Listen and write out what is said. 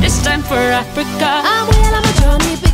It's time for Africa. I'm well on my journey.